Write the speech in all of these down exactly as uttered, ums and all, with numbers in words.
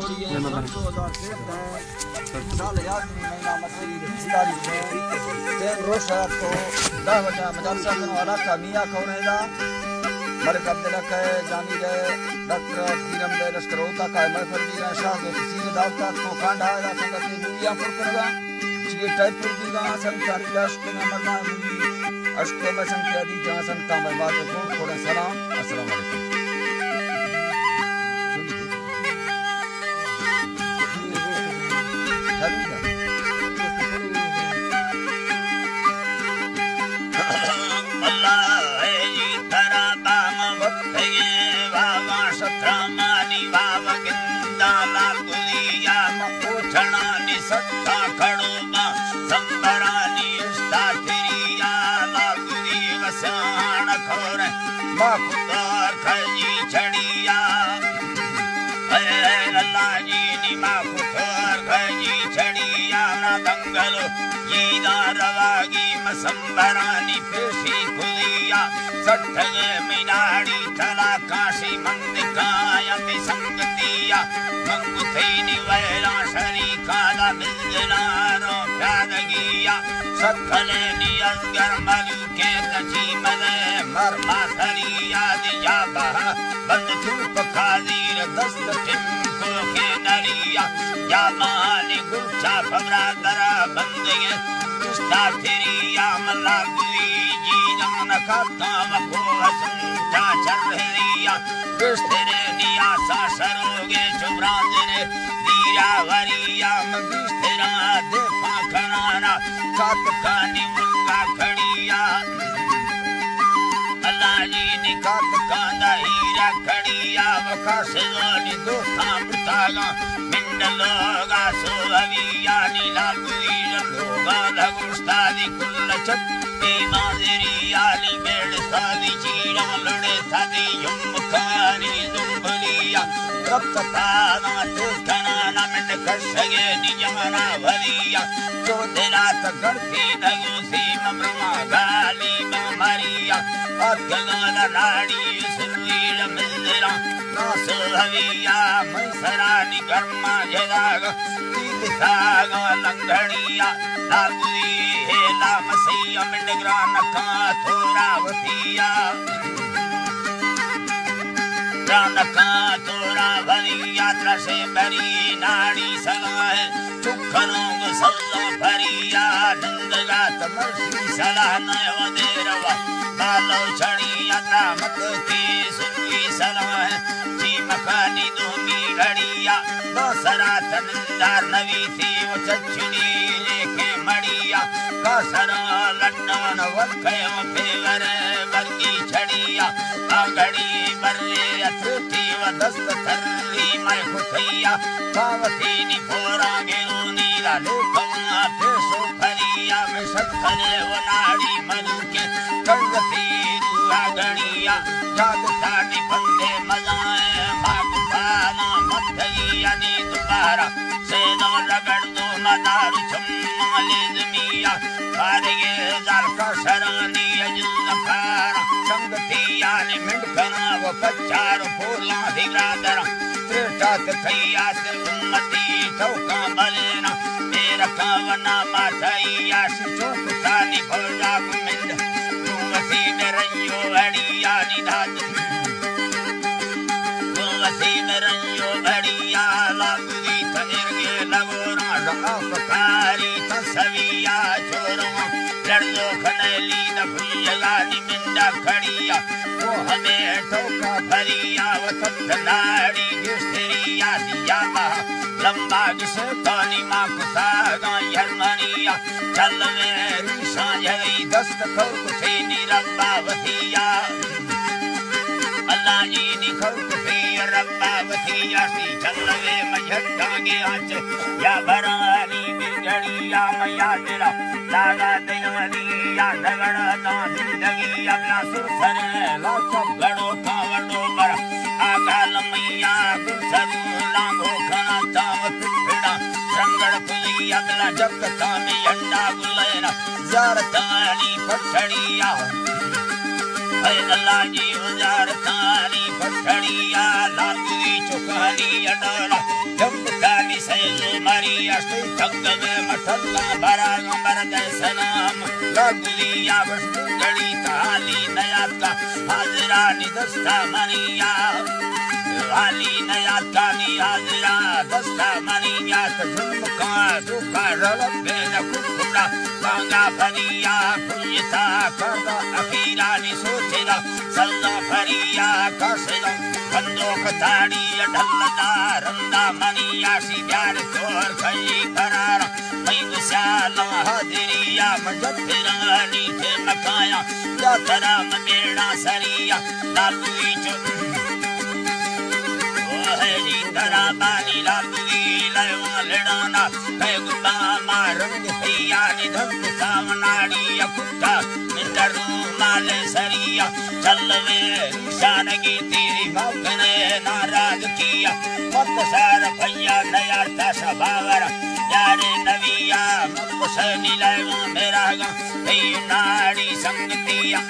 साल याद महीना मसईद तारीख तेन रोश रात को दस बजे मदरसा में वाला कामिया कौन है दा मलिक अब्दुल्ला के जानी गए डॉक्टर पीरम दे लश्कर होता का महफल दी रहा शाह के सीने दावता को कांड आया संगत की दुनिया पर करगा ये टाइप पर दी गा संतान लाश के मरना अष्ट में संख्या दी जहां संता में बात को थोड़ा सलाम अस्सलाम वालेकुम सत्ता खड़ोबा संबरानी उस्ता फिरिया लागुदी वसान खोर माखुदार खजी छड़िया अरे अल्लाह जी नी माखुदार खजी छड़िया ना दंगलो जीदा रवागी मसंबरानी पेशी खुलिया सठगे मिनाड़ी चला काशी मंदिकाया संगतिया मंगुथैनी वैला शरीका दा मिलनारो प्यादगिया सखले नियंगर मलुके तजीमले मरमा सरिया दिया बहा बंद धूप खाजीर दस्त टिमको के नरिया या मानी गुच्छा फबरा दरा बंदिगे कुस्ता फिरिया मलागुई जीदान खाता वको हसुंटा चरहरिया कुस्तेरे नियासा सरोगे चुब्रांदने दीरा वरिया मगिस्तेरा देखा खनाना कात कानी मुल्ला खड़िया अल्लाह जी ने कात कांदा हीरा खड़िया वकासे वाली दोस्ता मृतागा मिंडलोगा सोविया नीला गुई लोगा लगुस्ता दी कुल्ल चप्पी माजरिया ली बेड़ सादी चीरा लड़े सादी युम्बकानी दुम्बलिया रब सताना तेस्कनाना मिंड खर्शगे निजमना भरिया जो तेरा तगड़ती नगुसी ममरुमा गाली ममरिया अगलाला नाड़ी सुनवीर मिलरा नासो हविया मैसरा निगर्मा जदाग तीलिखागा लंगड़िया लागुई हेला मसीया मिंडग्रा नका थोरा वतिया नका थोरा भरिया त्रसे बरी नाड़ी सलाह चुखनों को सल्ला भरिया नंदगा तमर्सी सलाह नयो देरवा बालो छड़िया नामत की सुनी सलाह जी मखानी दोमी घड़िया दोसरा तनंदार नवी थी वो चचुनी लेके मड़िया कासरा लट्टन वक्के वो फेवर वर्गी छड़िया आगड़ी बर्रे अथुती व दस्त करली मैं खुथिया पावती नी फोरा गेरूनी लाले कौना पेशो फरिया में सत्खले वो नाड़ी मलुके कड़गती रुआ गणिया जाग तानी बंदे मजाए भाग पाना मथगिया नी दोबारा सेदो रगड़ दो मदारू चम्मा ले जमिया खारगे जाल का शरानी अजुल खारा संगतिया ने मिंडकना वो पचार फूला दिलादरा त्रिटात खैया से उम्मती ठोका बलेना मेरा कावना माथाइया सिचोक तानी भोला गुमिंद तुमसी मेरयो अड़िया निधाद तुमसी मेरयो अड़िया लागुदी तनिरगे लगोरा रकाफ कारी तसविया छोरो लड़दो खनली दफिया नी मिंडा खड़िया वो हमें ठोका भरिया वो तनाड़ी गुस्तिरिया दिया महा लंबा जिसे कानी माँ कुसागा यरमनिया चल मेरी सांझवी दस्त खौर कुसे नी रब्बा वसिया अल्लाह जी नी खौर कुसे रब्बा वसिया सी चल वे मझट्टा के आँच या भरानी बिगड़िया मैया तेरा लागा दिनवलिया नगड़ता जिंदगी अगला सुरसरे लाखों गड़ो कावड़ो पर आगाल मैया गुसरू लांगो खाना चाव पिपड़ा संगड़ पुली अगला जगता में अंडा गुलेरा ज़ारतानी पठड़िया है अल्लाह जी ज़ारतानी पठड़िया लागुई चुकानी अडोला चलवे मठल्ला भरा मरद सलाम लागलिया बसगड़ी ताली नया का हाजरा निदस्ता मनिया वाली नया तानी हाजरा दस्ता मनिया झुमका दुखा रलबे न कुकुड़ा कांगा फरिया पुण्यता करदा अखीरा नि सोचेदा सल्ला फरिया कसदा बंदूक ताड़ी ढलदा रंदा मनिया सी प्यार तोर खई करार मई विशाला हाजरिया मजफरानी थे मकाया या तरा मेड़ा सरिया लालुई जो जी तरा बानी लालुई लयवा लड़ाना है गुबा मारंग पिया निधन सावनाड़ी अकुटा मिंदरू माले सरिया चलवे शानगी तेरी मौकने नाराज किया मत सार भैया नया ताशा बावर यारे नविया मुसनी लयवा मेरा गा नाड़ी संगतिया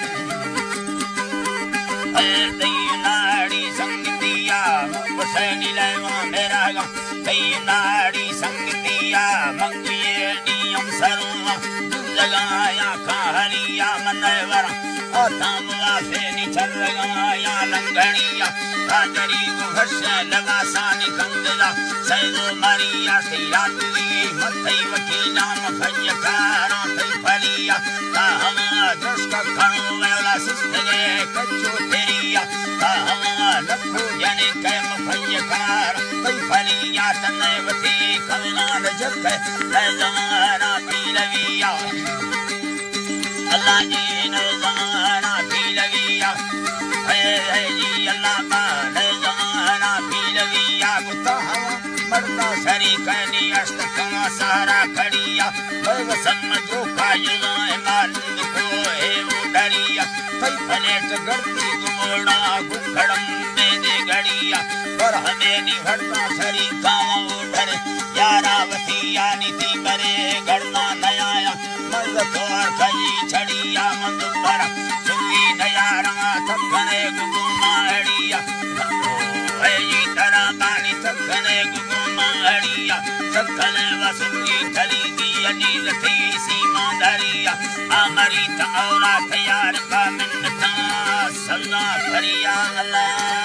नाड़ी संगतिया मुसनी लयवा मेरा गा नाड़ी संगतिया मंगिए नियम सरुआ लगाया कहरिया मनवरा आतामवा फेनी चरगाया लंगड़िया हाजरी गुहश लगासानी कंगला सैदो मरिया सिरातुली मथई वठी नाम भयकारा थई फलिया ताहमा दस्का खणो वेला सिस्तगे कच्चो तेरिया ताहमा लखो जने कैम भयकारा थई फलिया तने वठी कलनान जखे है जमाना पीलविया अल्लाह जी ने जमाना पीलविया है है जी अल्लाह का ने जमाना पीलविया गुता हवा मरदा सरी कनी अष्ट कमा सारा खड़िया बव समझो कायला मालिक को है उडरिया कई प्लेट गड़ती गुमोड़ा गुखड़म दे दे गड़िया पर हमें नहीं भरता सरी कावा उडर यारा वसिया नीति बरे गड़ना नयाया मज तोर कई छड़िया मंदुबरा सुई नयारा थकने गुमाड़िया है ये तरह बानी थकने गुमाड़िया थकने वसुई खली की अनील थी सीमा दरिया अमरी तौला तैयार का मिन्नता सल्ला फरिया अल्लाह